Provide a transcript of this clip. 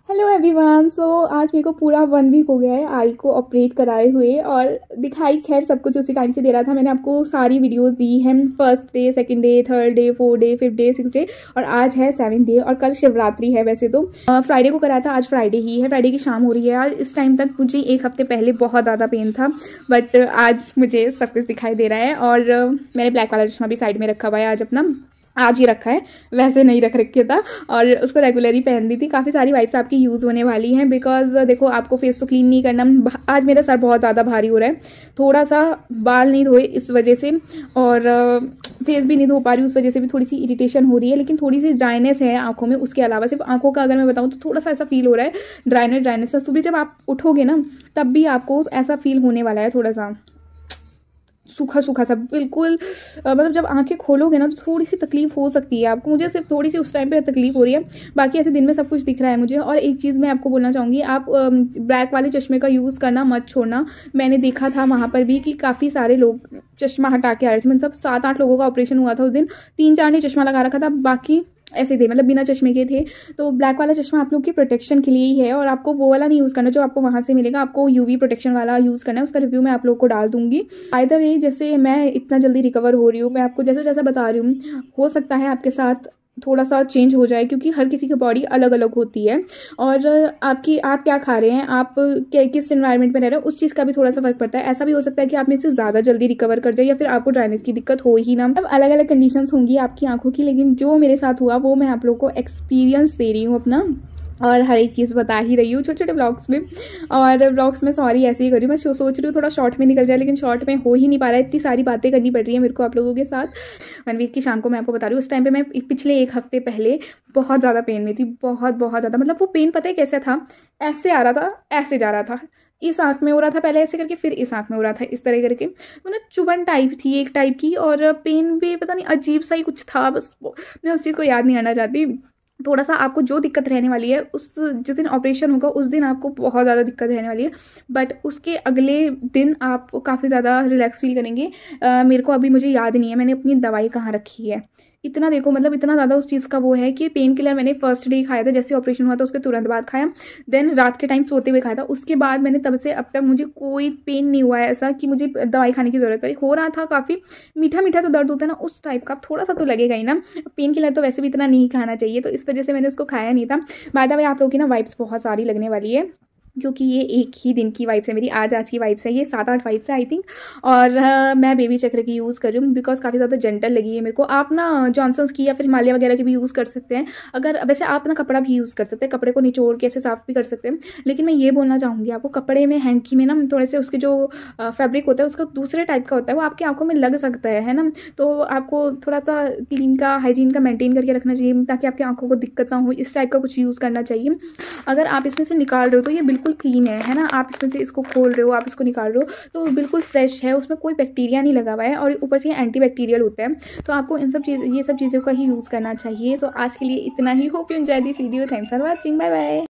Hello everyone. सो आज मेरे को पूरा 1 वीक हो गया है आई को ऑपरेट कराए हुए, और दिखाई खैर सब कुछ उसी टाइम से दे रहा था। मैंने आपको सारी वीडियोस दी हैं, first day, second day, third day, fourth day, fifth day, six day, और आज है 7th डे। और कल शिवरात्रि है। वैसे तो फ्राइडे को कराया था, आज फ्राइडे ही है, फ्राइडे की शाम हो रही है। आज इस टाइम तक मुझे एक हफ्ते पहले बहुत ज़्यादा पेन था, बट आज मुझे सब कुछ दिखाई दे रहा है। और मैंने ब्लैक वाला चश्मा भी साइड में रखा हुआ है, आज ही रखा है, वैसे नहीं रख रखे था, और उसको रेगुलरली पहन ली थी। काफ़ी सारी वाइप्स आपकी यूज़ होने वाली हैं, बिकॉज देखो आपको फेस तो क्लीन नहीं करना। आज मेरा सर बहुत ज़्यादा भारी हो रहा है, थोड़ा सा बाल नहीं धोए इस वजह से, और फेस भी नहीं धो पा रही उस वजह से भी थोड़ी सी इरिटेशन हो रही है। लेकिन थोड़ी सी ड्राइनेस है आंखों में, उसके अलावा सिर्फ आंखों का अगर मैं बताऊँ तो थोड़ा सा ऐसा फील हो रहा है, ड्राइनेस। सुबह जब आप उठोगे ना तब भी आपको ऐसा फील होने वाला है, थोड़ा सा सूखा सूखा सा बिल्कुल। मतलब जब आंखें खोलोगे ना तो थोड़ी सी तकलीफ हो सकती है आपको, मुझे सिर्फ थोड़ी सी उस टाइम पे तकलीफ हो रही है, बाकी ऐसे दिन में सब कुछ दिख रहा है मुझे। और एक चीज़ मैं आपको बोलना चाहूँगी, आप ब्लैक वाले चश्मे का यूज़ करना मत छोड़ना। मैंने देखा था वहाँ पर भी कि काफ़ी सारे लोग चश्मा हटा के आ रहे थे, मतलब 7-8 लोगों का ऑपरेशन हुआ था उस दिन, 3-4 ने चश्मा लगा रखा था, बाकी ऐसे थे, मतलब बिना चश्मे के थे। तो ब्लैक वाला चश्मा आप लोग की प्रोटेक्शन के लिए ही है, और आपको वो वाला नहीं यूज़ करना जो आपको वहाँ से मिलेगा, आपको यूवी प्रोटेक्शन वाला यूज़ करना है। उसका रिव्यू मैं आप लोग को डाल दूंगी। बाय द वे, जैसे मैं इतना जल्दी रिकवर हो रही हूँ, मैं आपको जैसा जैसा बता रही हूँ, हो सकता है आपके साथ थोड़ा सा चेंज हो जाए, क्योंकि हर किसी की बॉडी अलग अलग होती है, और आप क्या खा रहे हैं, आप किस एनवायरनमेंट में रह रहे हो, उस चीज़ का भी थोड़ा सा फर्क पड़ता है। ऐसा भी हो सकता है कि आप में से ज़्यादा जल्दी रिकवर कर जाए, या फिर आपको ड्राइनेस की दिक्कत हो ही ना। मतलब अलग अलग कंडीशंस होंगी आपकी आंखों की, लेकिन जो मेरे साथ हुआ वो मैं आप लोग को एक्सपीरियंस दे रही हूँ अपना, और हर एक चीज़ बता ही रही हूँ छोटे छोटे ब्लॉग्स में। और ब्लॉग्स में सॉरी ऐसे ही कर रही हूँ, मैं सोच रही हूँ थोड़ा शॉर्ट में निकल जाए, लेकिन शॉर्ट में हो ही नहीं पा रहा है, इतनी सारी बातें करनी पड़ रही है मेरे को आप लोगों के साथ। 1 वीक की शाम को मैं आपको बता रही हूँ, उस टाइम पे मैं पिछले एक हफ्ते पहले बहुत ज़्यादा पेन में थी, बहुत बहुत ज़्यादा। मतलब वो पेन पता है कैसा था, ऐसे आ रहा था, ऐसे जा रहा था, इस आंख में हो रहा था पहले ऐसे करके, फिर इस आंख में हो रहा था इस तरह करके। मतलब चुभन टाइप थी एक टाइप की, और पेन भी पता नहीं अजीब सा ही कुछ था, बस मैं उस चीज़ को याद नहीं आना चाहती। थोड़ा सा आपको जो दिक्कत रहने वाली है, उस जिस दिन ऑपरेशन होगा उस दिन आपको बहुत ज़्यादा दिक्कत रहने वाली है, बट उसके अगले दिन आप काफ़ी ज़्यादा रिलैक्स फील करेंगे। मेरे को अभी मुझे याद नहीं है मैंने अपनी दवाई कहाँ रखी है। इतना देखो, मतलब इतना ज़्यादा उस चीज़ का वो है कि पेन किलर मैंने फर्स्ट डे खाया था, जैसे ऑपरेशन हुआ था उसके तुरंत बाद खाया, देन रात के टाइम सोते हुए खाया था। उसके बाद मैंने तब से अब तक मुझे कोई पेन नहीं हुआ है ऐसा कि मुझे दवाई खाने की ज़रूरत पड़ी। हो रहा था काफ़ी मीठा मीठा सा दर्द होता है ना, उस टाइप का थोड़ा सा तो लगेगा ही ना। पेन किलर तो वैसे भी इतना नहीं खाना चाहिए, तो इस वजह से मैंने उसको खाया नहीं था। बाय द वे, आप लोगों की ना वाइब्स बहुत सारी लगने वाली है, क्योंकि ये एक ही दिन की वाइब्स है मेरी, आज की वाइब्स है ये, 7-8 वाइब्स है आई थिंक। और मैं बेबी चक्र की यूज़ कर रही हूँ, बिकॉज काफ़ी ज़्यादा जेंटल लगी है मेरे को। आप ना जॉनसन्स की या फिर हिमालय वगैरह की भी यूज़ कर सकते हैं। अगर वैसे आप ना कपड़ा भी यूज़ कर सकते हैं, कपड़े को निचोड़ के ऐसे साफ भी कर सकते हैं, लेकिन मैं ये बोलना चाहूँगी आपको, कपड़े में हैंकी में ना थोड़े से उसके जो फैब्रिक होता है उसका दूसरे टाइप का होता है, वो आपकी आंखों में लग सकता है ना। तो आपको थोड़ा सा क्लीन का, हाइजीन का मेंटेन करके रखना चाहिए, ताकि आपकी आंखों को दिक्कत ना हो। इस टाइप का कुछ यूज़ करना चाहिए। अगर आप इसमें से निकाल रहे हो तो ये बिल्कुल क्लीन है ना। आप इसमें से इसको खोल रहे हो, आप इसको निकाल रहे हो तो बिल्कुल फ्रेश है, उसमें कोई बैक्टीरिया नहीं लगा हुआ है, और ऊपर से एंटी बैक्टीरियल होता है। तो आपको ये सब चीज़ों का ही यूज़ करना चाहिए। तो आज के लिए इतना ही। Hope you enjoy this video. Thanks for watching. Bye bye.